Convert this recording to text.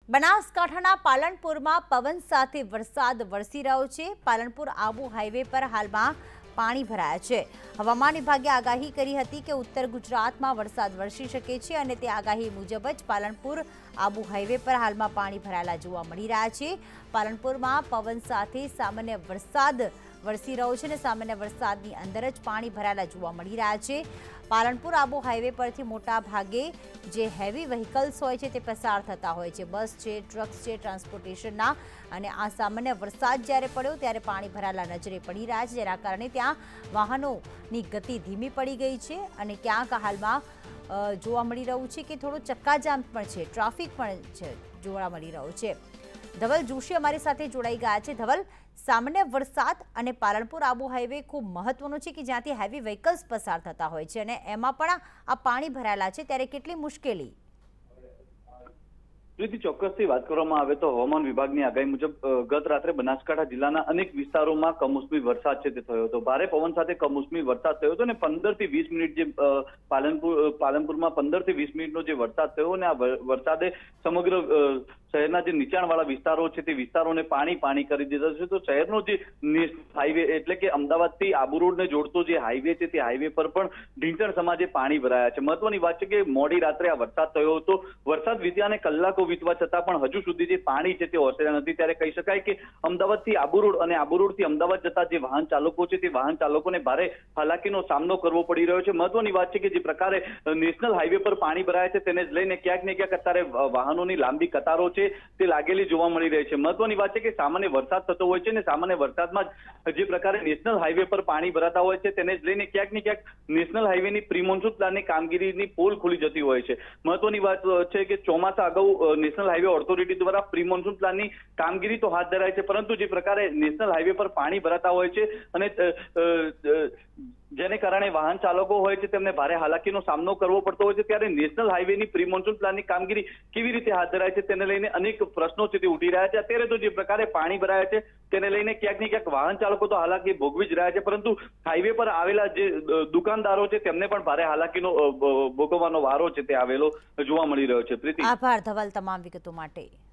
બનાસકાંઠાના પાલનપુરમાં પવન સાથે વરસાદ વરસી રહ્યો છે। પાલનપુર આબુ હાઈવે પર હાલમાં પાણી ભરાયા છે। હવામાન વિભાગે આગાહી કરી હતી કે ઉત્તર ગુજરાતમાં વરસાદ વરસી શકે છે અને તે આગાહી મુજબ જ પાલનપુર આબુ હાઈવે પર હાલમાં પાણી ભરાયેલા જોવા મળી રહ્યા છે। પાલનપુરમાં પવન સાથે સામાન્ય વરસાદ વરસી રહ્યો છે અને સામાન્ય વરસાદની અંદર જ પાણી ભરાયેલા જોવા મળી રહ્યા છે। પાલનપુર આબુ હાઈવે પરથી મોટા ભાગે જે હેવી વ્હીકલ્સ હોય છે તે પસાર થતા હોય છે, બસ છે, ટ્રક્સ છે, ટ્રાન્સપોર્ટેશનના, અને આ સામાન્ય વરસાદ જ્યારે પડ્યો ત્યારે પાણી ભરાયેલા નજરે પડી રહ્યા છે, જેના કારણે ત્યાં વાહનોની ગતિ ધીમી પડી ગઈ છે અને ક્યાંક હાલમાં જોવા મળી રહ્યું છે કે થોડો ચક્કાજામ પણ છે, ટ્રાફિક પણ છે જોવા મળી રહ્યો છે। ધવલ જોશી અમારી સાથે જોડાઈ ગયા છે। ધવલ, સામાન્ય વરસાદ અને પાલનપુર આબુ હાઈવે ખૂબ મહત્વનો છે કે જ્યાંથી હેવી વ્હીકલ્સ પસાર થતા હોય છે અને એમાં પણ આ પાણી ભરાયેલા છે, ત્યારે કેટલી મુશ્કેલી? પ્રીતિ, ચોક્કસથી વાત કરવામાં આવે તો હવામાન વિભાગની આગાહી મુજબ ગત રાત્રે બનાસકાંઠા જિલ્લાના અનેક વિસ્તારોમાં કમોસમી વરસાદ છે તે થયો હતો। ભારે પવન સાથે કમોસમી વરસાદ થયો હતો અને 15 થી 20 મિનિટ જે પાલનપુરમાં 15 થી 20 મિનિટનો જે વરસાદ થયો અને આ વરસાદે સમગ્ર શહેરના જે નીચાણવાળા વિસ્તારો છે તે વિસ્તારોને પાણી કરી દીધા છે। તો શહેરનો જે હાઈવે એટલે કે અમદાવાદથી આબુ રોડને જોડતો જે હાઈવે છે તે હાઈવે પર પણ ઢીંચણ સમાજે પાણી ભરાયા છે। મહત્વની વાત છે કે મોડી રાત્રે આ વરસાદ થયો હતો। વરસાદ વીત્યા અને કલાકો વીતવા છતાં પણ હજુ સુધી જે પાણી છે તે ઓસર્યા નથી, ત્યારે કહી શકાય કે અમદાવાદથી આબુ રોડ અને આબુ રોડથી અમદાવાદ જતા જે વાહન ચાલકો છે તે વાહન ચાલકોને ભારે હાલાકીનો સામનો કરવો પડી રહ્યો છે। મહત્વની વાત છે કે જે પ્રકારે નેશનલ હાઈવે પર પાણી ભરાયા છે તેને જ લઈને ક્યાંક ને ક્યાંક અત્યારે વાહનોની લાંબી કતારો છે તે લાગેલી જોવા મળી રહી છે। મહત્વની વાત છે કે સામાન્ય વરસાદ થતો હોય છે અને સામાન્ય વરસાદમાં જે પ્રકારે નેશનલ હાઈવે પર પાણી ભરાતા હોય છે તેને જ લઈને ક્યાંક ને ક્યાંક નેશનલ હાઈવેની પ્રી મોન્સૂન પ્લાનની કામગીરીની પોલ ખુલી જતી હોય છે। મહત્વની વાત છે કે ચોમાસા અગાઉ નેશનલ હાઈવે ઓથોરિટી દ્વારા પ્રી મોન્સૂન પ્લાનની કામગીરી તો હાથ ધરાય છે, પરંતુ જે પ્રકારે નેશનલ હાઈવે પર પાણી ભરાતા હોય છે અને જેને કારણે વાહન ચાલકો હોય છે તેમને ભારે હાલાકીનો સામનો કરવો પડતો હોય છે, ત્યારે નેશનલ હાઈવેની પ્રી મોન્સૂન પ્લાનની કામગીરી કેવી રીતે હાથ ધરાય છે તેને લઈને અનેક પ્રશ્નો છે તે ઉઠી રહ્યા છે। અત્યારે તો જે પ્રકારે પાણી ભરાયા છે તેને લઈને ક્યાંક ને ક્યાંક વાહન ચાલકો તો હાલાકી ભોગવી જ રહ્યા છે, પરંતુ હાઈવે પર આવેલા જે દુકાનદારો છે તેમને પણ ભારે હાલાકીનો ભોગવવાનો વારો છે તે આવેલો જોવા મળી રહ્યો છે। પ્રીતિ, આભાર ધવલ તમામ વિગતો માટે।